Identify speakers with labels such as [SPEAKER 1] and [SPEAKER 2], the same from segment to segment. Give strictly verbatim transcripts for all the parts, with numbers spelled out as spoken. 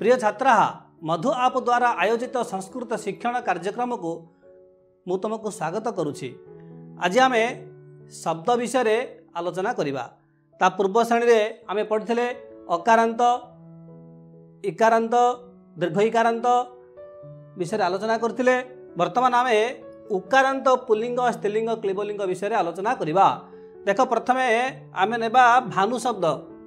[SPEAKER 1] प्रिय छात्रा मधु आप द्वारा आयोजित संस्कृत शिक्षण कार्यक्रम को मु तुमको स्वागत करुछि। आज आम शब्द विषय आलोचना करिबा। ता पूर्व श्रेणी रे आमे पढ़िथिले अकारांत इकारांत दीर्घ इकारांत विषय आलोचना करथिले। वर्तमान आमे उकारांत पुल्लिंग स्त्रीलिंग क्लीबलिंग विषय आलोचना करिबा। देख प्रथमे आमे नेबा भानु शब्द।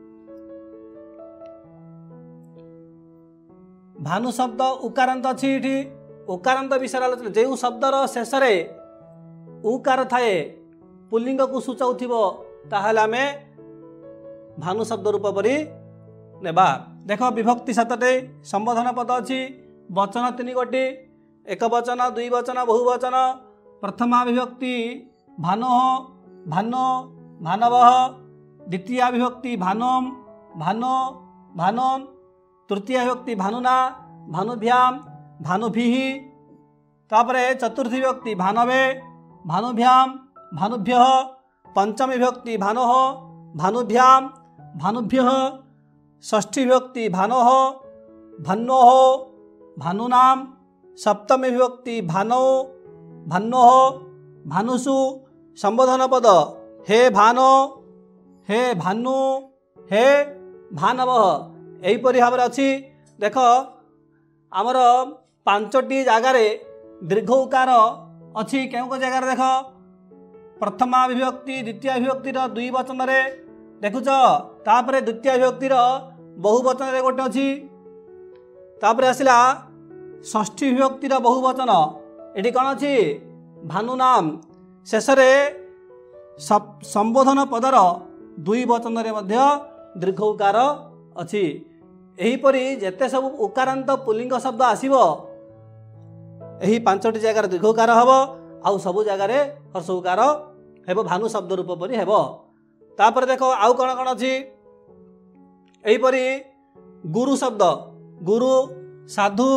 [SPEAKER 1] भानु शब्द उकारांत अछि। इठी उकारांत विषय आलोचना जे शब्दर शेष रे उकार थाए पुल्लिंग को सूचाउथिबो ताहाले आमे भानु शब्द रूप परि नेबा। देख विभक्ति सातटे संबोधन पद अछि। वचन तीन गोटी एक वचन दुई वचन बहुवचन। प्रथमा विभक्ति भानो भानो भानवः। द्वितीया विभक्ति भानोम भानो भानोन। तृतीया विभक्ति भानुना भानुभ्याम भानुभिः। तापरे चतुर्थी विभक्ति भानवे भानुभ्याम भानुभ्यः। पंचमी विभक्ति भानोः भानुभ्याम भानुभ्यः। षष्ठी विभक्ति भानोः भान्नोः भानुनाम। सप्तमी विभक्ति भानौ भान्नोः भानुषु। संबोधन पद हे भानो हे भानु हे भानवः। एहीपरि भाव अच्छी। देख आमर पांचटी जगार दीर्घ उकार अच्छी। केउ जगार देख प्रथमा विभक्ति द्वितीय विभक्तिर दुई वचन रे देखुच। तापरे द्वितीय विभक्तिर बहुवचन रे गोटे अच्छी। तापरे आसिला षष्ठी विभक्तिर बहुवचन। एटी कौन अच्छी भानुनाम। शेष रे संबोधन पदर दुई वचन रे मध्य दीर्घ उकार अच्छी। एहीपरि जेते सब उकारांत पुल्लिंग शब्द आसीबो एही पांचटी जगार दीर्घ उकार हबो आउ सब जगार हर्ष उकार हेबो भानु शब्द रूप परि हेबो। तापर देखो आउ कौन कौन अच्छी। एहीपरि गुरु शब्द गुरु साधु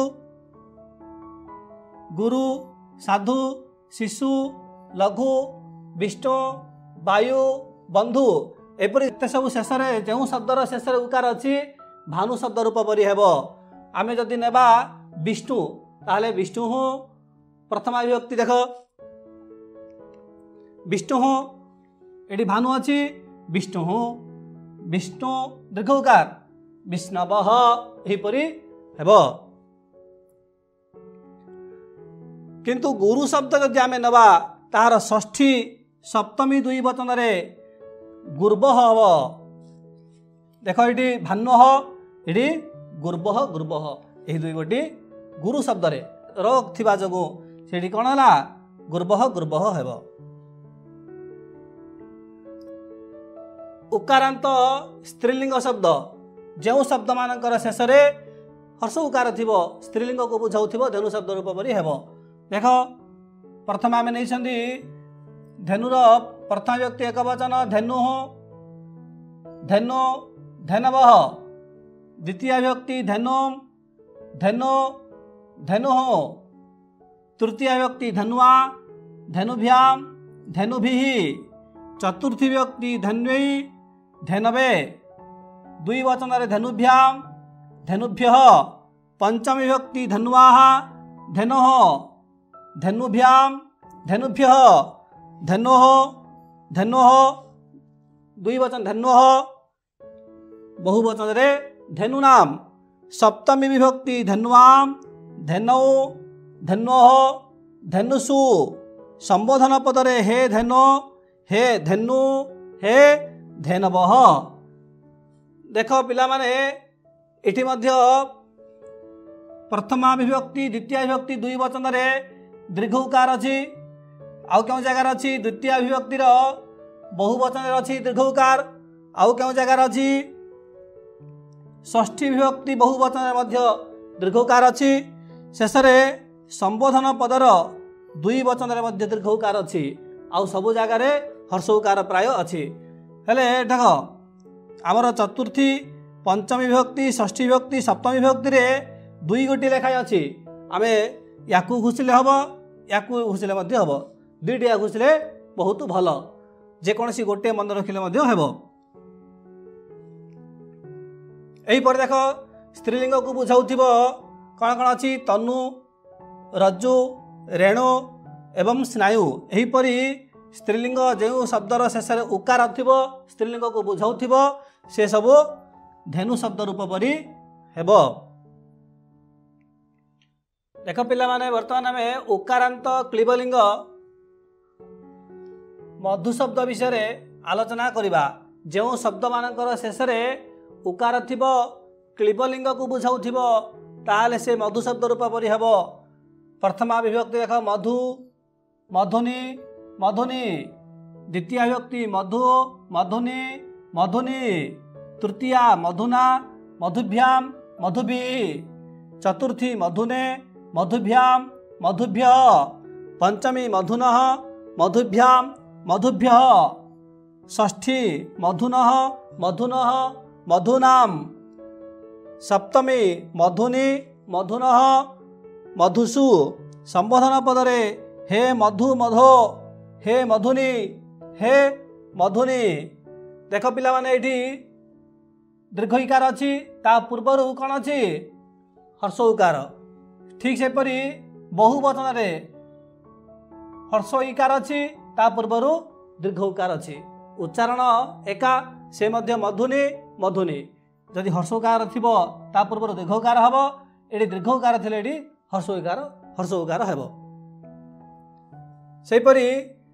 [SPEAKER 1] गुरु साधु शिशु लघु विष्णु वायु बंधु। एपरि एते सब शेष रे जेउ शब्दर शेष रे उकार अछि भानु शब्द रूप परि हेबो। आमे जदि नेबा विष्णु ताहले विष्णु हूँ प्रथमा विभक्ति देख विष्णु हूँ एटी भानु अछि विष्णु हूँ विष्णु दीर्घ उकार विष्णवः एहीपरि हेबो। किंतु गुरु शब्द जदि आमे नेबा ताहार षष्ठी सप्तमी दुई वचन रे गुर्वः हबो। देख ये भान्वः ये गुर्वः गुर्वः यही दुई गोटी गुरु शब्द रे रोग थिबा जगु सेठी कौन है गुर्वः गुर्वः हेबो। उकारांत स्त्रीलिंग शब्द जो शब्द मानकर शेष रे हर्ष उकार थिबो स्त्रीलिंग को बुझाउथिबो धेनु शब्द रूप परि हेबो। देख प्रथम आमे नैछंदी धेनुर प्रथम व्यक्ति एक वचन धेनु धेनु धेनवः। द्वितीय विभक्ति धेनुम धेनु धेनु। तृतीय विभक्ति धनुआ धेनुभ्याम धेनुभिः। चतुर्थी विभक्ति धन्वै धेनवे दुई वचन रे धेनुभ्याम धेनुभ्यः। पंचमी विभक्ति धनुआः धेनोः धेनुभ्याम धेनुभ्यः। धेनोः धेनोः दुई वचन धेनोः बहुवचन रे धेनुनाम। सप्तमी विभक्ति धनुआम धेनौ धेनोः धेनुषु। संबोधन पदरे हे धेनो हे धेनु हे धेनवः। देख पिला माने एठी मध्य प्रथमा विभक्ति द्वितीय विभक्ति दुई वचन रे दीर्घ उकार अछि। आउ केउ जगार अछि द्वितीय विभक्तिर बहुवचन रे अछि दीर्घ उकार। आउ केउ जगार अछि षष्ठी विभक्ति बहुवचन रे मध्य दीर्घ उकार अछि। शेष रे संबोधन पदर दुई वचन रे मध्य दीर्घ उकार अछि। आउ सब जगार हर्ष उकार प्राय अछि। हेले देख आमर चतुर्थी पंचमी विभक्ति षष्ठी विभक्ति सप्तमी विभक्ति रे दुई गोटी लेखाय अछि। आमे याकू घुसिले हबो याकू घुसिले मध्य हबो दुईटिया घुसिले बहुत भल जेकोसी गोटे मन रखिले मध्य हेबो। एही पर देख स्त्रीलिंग को बुझाउथिबो कौन कौन अच्छी तनु रज्जु रेणु एवं स्नायु एहीपरि स्त्रीलिंग जो शब्दर शेष उकार थिबो स्त्रीलिंग को बुझाउथिबो से सब धेनु शब्द रूप परि हेबो। देख पिला माने वर्तमान आम उकारांत क्लीबलिंग मधु शब्द विषय आलोचना करिबा। जो शब्द मानकर शेष उकार थिबो क्लीबलिंग को बुझाउथिबो ताहाले से मधु शब्द रूप परि हेबो। प्रथमा विभक्ति देख मधु मधुनी मधुनी, द्वितीय विभक्ति मधु मधुनी मधुनी, तृतीया मधुना मधुभ्याम मधुभिः, चतुर्थी मधुने मधुभ्याम मधुभ्यः, पंचमी मधुनः मधुभ्याम मधुभ्यः, षष्ठी मधुनः मधुनः मधुनाम, सप्तमी मधुनी मधुनः मधुसु। संबोधन पदरे हे मधु मधो हे मधुनी हे मधुनी। देख पिला माने एठी दीर्घ इकार अच्छी ता पूर्वर कौन अच्छी हर्ष उकार। ठीक से परी बहुवचन रे हर्ष इकार अच्छी ता पूर्वर दीर्घ उकार अच्छी। उच्चारण एका से मध्य मधुनी मधुनी। जदि हर्ष उकार थिबो ता पूर्वर दीर्घ उकार हबो। एठी दीर्घ उकार थिले एठी हर्ष उकार हर्ष उकार हेबो। सेपरी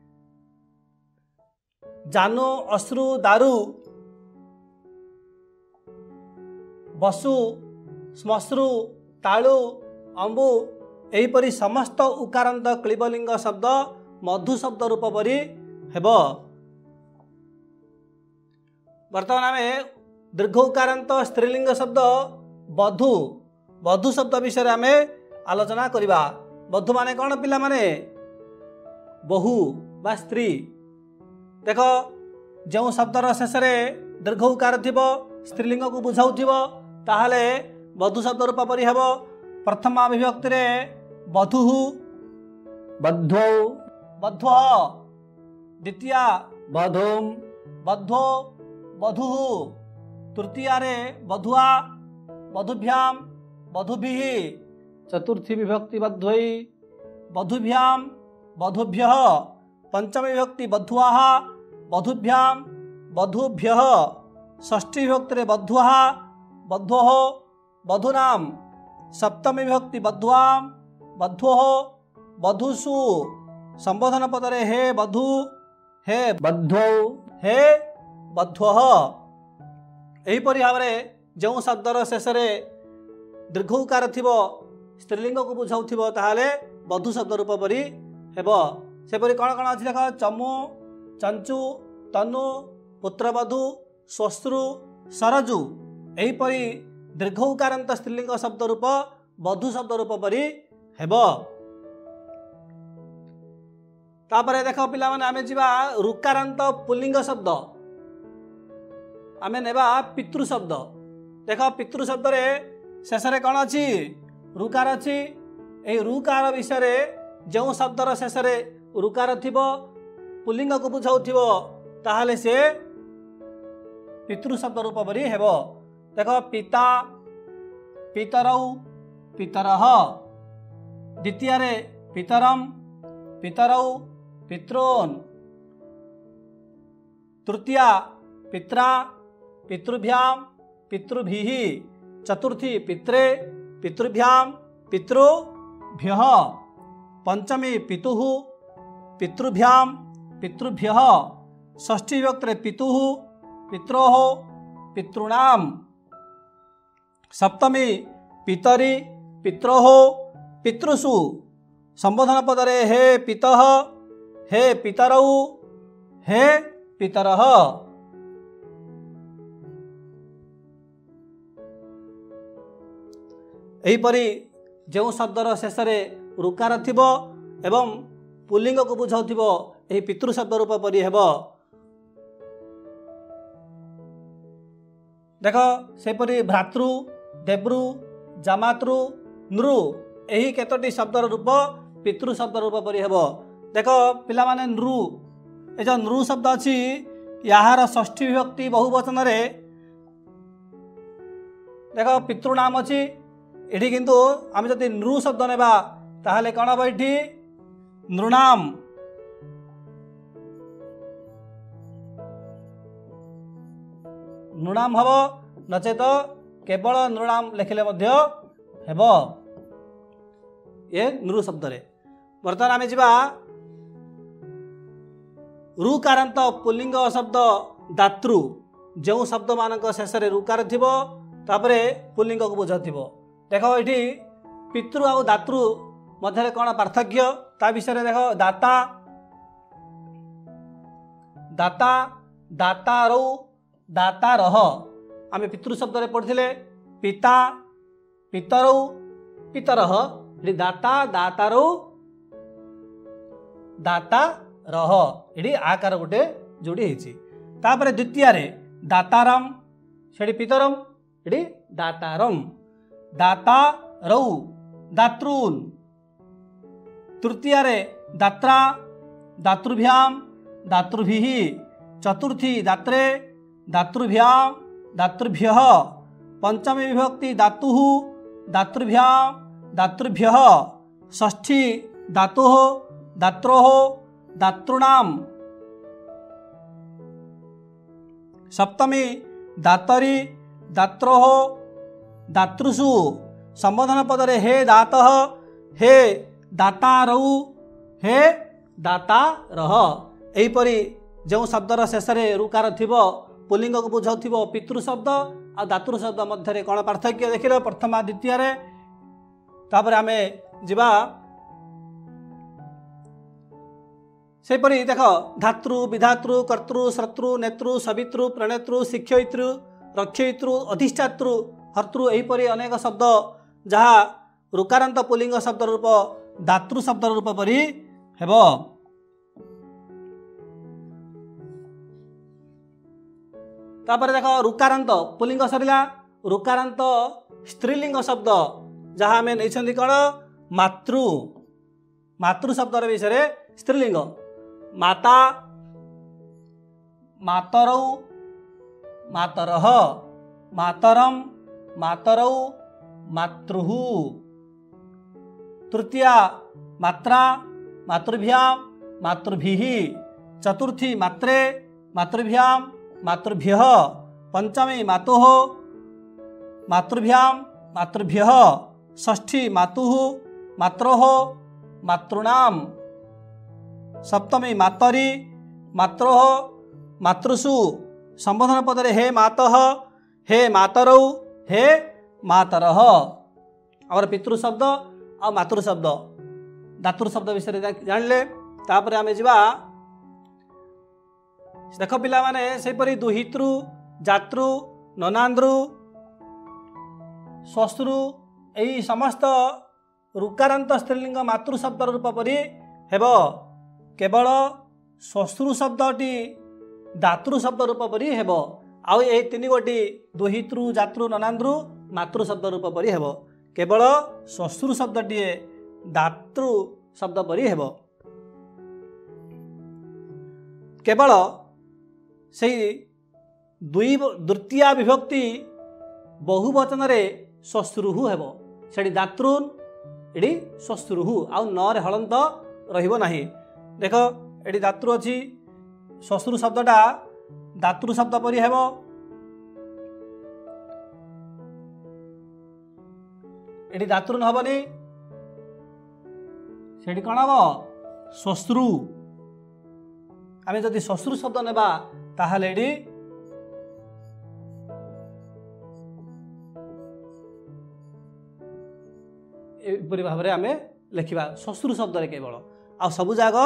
[SPEAKER 1] जानु अश्रु दारु बसु श्मश्रु तालु अंबु एहीपरि समस्त उकारांत क्लीबलिंग शब्द मधु शब्द रूप परि हेबो। वर्तमान आमे दीर्घ उकारांत स्त्रीलिंग शब्द बधु बधु शब्द विषय आमे आलोचना करिबा। बधु माने कौन पिला माने बहु बा स्त्री। देख जो शब्दर शेष दीर्घ उकार थिबो स्त्रीलिंग को बुझाउथिबो ताहाले बधु शब्द रूप परि हेबो। प्रथमा विभक्ति रे बधुः बध्वौ बध्वः, द्वितीया बधूम बध्वो बधुः, तृतीया रे बधुआ बधुभ्याम बधुभिः, चतुर्थी विभक्ति बध्वै बधुभ्याम बधुभ्यः, पंचमी विभक्ति बधुआः बधुभ्याम बधुभ्यः, षष्ठी विभक्ति रे बधुआः बध्वोः बधूनाम, सप्तमी विभक्ति बध्वाम बध्वोः बधुषु। संबोधन पदरे हे बधु हे बध्वौ हे बध्वः। एहीपरि भाव जो शब्दर शेष दीर्घ उकार थिबो स्त्रीलिंग को बुझाउथिबो ताहाले बधु शब्द रूप परि हेबो। सेपरि कौन कौन अच्छी देख चमु चंचु तनु पुत्रवधु श्वश्रु सरजु एहीपरि दीर्घ उकारांत स्त्रीलिंग शब्द रूप बधु शब्द रूप परि हेबो। तापरे देख पिला माने आमे जिबा रुकारांत पुल्लिंग शब्द आमे नेबा पितृ शब्द। देख पितृ शब्द रे शेष रे कौन अच्छी रुकार अच्छी। ए रुकार विषय जो शब्दर शेष रुकार थिबो पुल्लिंग को बुझाउथिबो ताहाले से पितृ शब्द रूप परि हेबो। देख पिता पितरौ पितरः, द्वितीय रे पितरम पितरौ पितॄन्, तृतीया पित्रा पितृभ्याम पितृभिः, चतुर्थी पित्रे पितृभ्याम पितृभ्यः, पंचमी पितुः पितृभ्याम पितृभ्यः, षष्ठी विभक्ति पितुः पित्रोः पितॄणाम, सप्तमी पितरी पित्रोः पितृषु। संबोधन पदरे हे पितः हे पितरौ हे पितरः। एहीपरि जो शब्दर शेष रुकार थिबो एवं पुल्लिंग को बुझाउथिबो एही पितृ शब्द रूप परि हेबो। देख सेपरि भ्रातृ देव्रु जामातृ नृ एही केतोटी शब्दर रूप पितृ शब्द रूप परि हेबो। देख पिला माने नृ ए जो नृ शब्द अछि याहार षष्ठी विभक्ति बहुवचन रे देख पितृनाम अच्छी ये किंतु आम जदि नृ शब्द नेबा ताहले कौन हम ये नृणाम नृणाम हम नचेत केवल नृणाम लिखिले हेब ये नृ शब्द रे। बर्तमान आम जा रुकारांत पुल्लिंग शब्द दातृ जो शब्द मान शेष रुकार थी तापरे पुल्लिंग को बुझा थी। देख ये पितृ आ दातृ मध्य कौन पार्थक्य ता विषय देख दाता दाता दाता रौ दाता रह आम पितृ शब्द रे पढ़ते पिता पितरौ पितरह दाता दातारौ दाता रह ये आकार गोटे जोड़ी होपर द्वितीय दातारम से पितरम ये दातारम दाता रौ दातृन तृतीय दात्रा दातृभ्याम दातृभि चतुर्थी दात्रे दातृभ्याम दातृभ्य पंचमी विभक्ति दातु दातृभ्याम दातृभ्य षष्ठी दातु दात्रो दातॄणाम सप्तमी दातरी दात्रो दातृषु संबोधन पदरे हे दात हे दातारौ हे दातारह एहीपरि जो शब्दर शेष रुकार थी पुल्लिंग को बुझाऊ पितृ शब्द आ दातृ शब्द मध्य कौन पार्थक्य देखिल प्रथमा द्वितीय तापर आम जा सेपरी देख धातृ विधातृ कर्तृ शत्रु नेतृ सवितृ प्रणेतृ शिक्षयितृ रक्षयितृ अधिष्ठातृ हर्तृ एहीपरि अनेक शब्द जहाँ रुकारांत पुल्लिंग शब्द रूप दातृ शब्द रूप परि हेब। तापर देख रुकारांत पुल्लिंग सरला रुकारांत स्त्रीलिंग शब्द जहाँ आम नहीं कौन मातृ मातृ शब्द विषय स्त्रीलिंग माता मातरौ मातरह मातरम मातरौ मातृः तृतीया मात्रा मातृभ्याम मातृभिः चतुर्थी मात्रे मातृभ्याम मातृभ्यः पंचमी मातुः मातृभ्याम मातृभ्यः षष्ठी मातुः मात्रोः मातॄणाम सप्तमी मातरी मात्रोः मातृषु संबोधन पदरे हे मातः हे मातरौ हे मातरः आमर पितृ शब्द आ मातृ शब्द दातृ शब्द विषय जानले तापर आम जा देख पिला माने सेपरी दुहितृ जातृ ननांद्रु श्वश्रु यही समस्त रुकारांत स्त्रीलिंग मातृ शब्द रूप परि हेब केवल श्वश्रु शब्दटी दातृ शब्द रूप परि हेब आउ ए तीन गोटी दुहितृ जातृ ननांद्रु मातृ शब्द रूप परि हेब केवल श्वश्रु शब्दटी दातृ शब्द परि हेब केवल से दुई द्वितीय विभक्ति बहुवचन रे श्वश्रु हेब से दातृन ये श्वश्रु आउ न हलंत रहिबो नाही। देख ये दातृ अच्छी श्वश्रु शब्दटा दातृ शब्द परि हेब ये दातृन हेबनी से कौन हम श्वश्रु आम जदि श्वश्रु शब्द नेबा ताहले एडी एपरि भाव में आम लिखा श्वश्रु शब्द केवल आ सबु जाग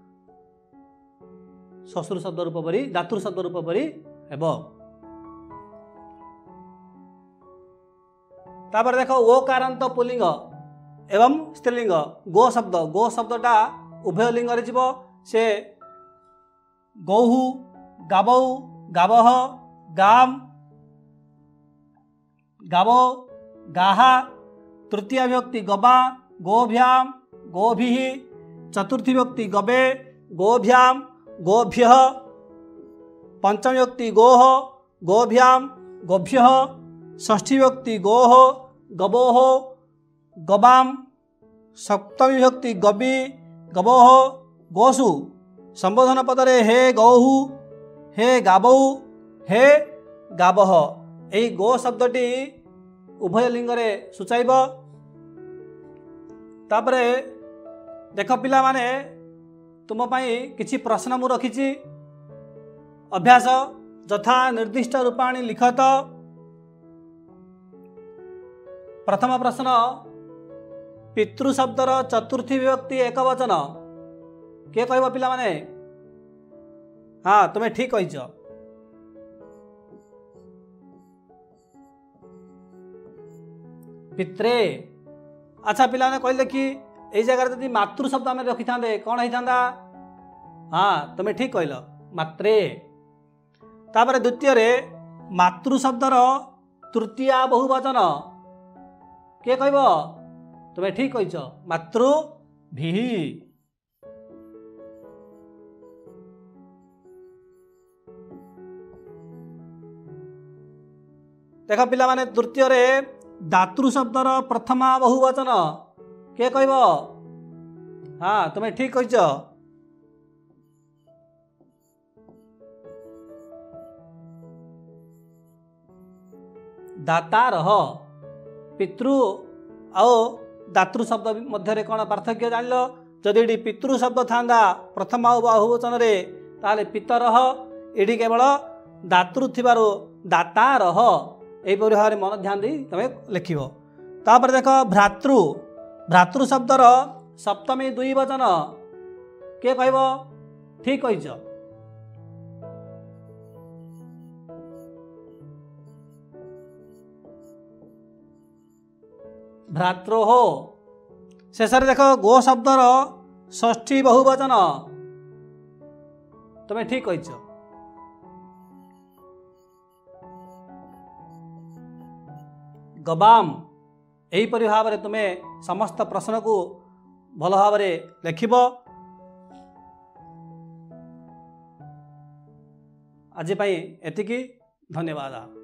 [SPEAKER 1] श्वश्रु शब्द रूप परि दातृ शब्द रूप परि हेब। तापर देख ओकारांत पुल्लिंग एवं स्त्रीलिंग गो शब्द गो शब्दटा उभय लिंग रे जीव से गौहु गावौ गावह गाम गावो गाहा तृतीय विभक्ति गबा गोभ्याम गोभिः चतुर्थी विभक्ति गबे गोभ्याम गोभ्यः पंचमी विभक्ति गोह गोभ्याम गोभ्यः षष्ठी विभक्ति गोह गबोह गबाम। सप्तमी विभक्ति गबी गबोह गोसु। संबोधन पदरे हे गौहु हे गाबऊ हे गाबह। यही गो शब्दटी उभय लिंगरे सूचाइब। तापरे देख पिला माने तुम पाई किछि प्रश्न मु रखिछि। अभ्यास यथा निर्दिष्ट रूपाणी लिखत। प्रथम प्रश्न पितृ शब्दर चतुर्थी विभक्ति एक वचन किए कहब पिला माने? हाँ तुम्हें ठीक कहिछ। पित्रे। अच्छा पिला ने कहले कि एई जगह यदि मातृ शब्द आम रखी था कौन होता? हाँ तुम्हें ठीक कहल मात्रे। तापर द्वितीय रे मातृ शब्दर तृतीय बहुवचन किए कहब? तुम्हें ठीक कहिछ मातृ भी। देख पिला माने तृतीय रे दातृ शब्दर प्रथमा बहुवचन किए कहब? हाँ तुम्हें ठीक कहिछ दातारह। पितृ आओ दातृ शब्द मध्य कौन पार्थक्य जान लो? जदि पितृ शब्द था प्रथम बहुवचन रे ताले पितरह। ये केवल दातृ थिबारु दातारह। यहीपरि भाव मन ध्यान दी तुम लिख। तापर देख भ्रातृ। भ्रातृ शब्दर सप्तमी दुई वचन किए कहब? ठीक कहिछ भ्रातृ। शेष देख गो शब्दर षष्ठी बहुवचन तुम्हें ठीक कहिछ गबाम। यहीपरि भाव में तुम्हें समस्त प्रश्न को भल भाव लिखिब। आज पाई एतिकी धन्यवाद।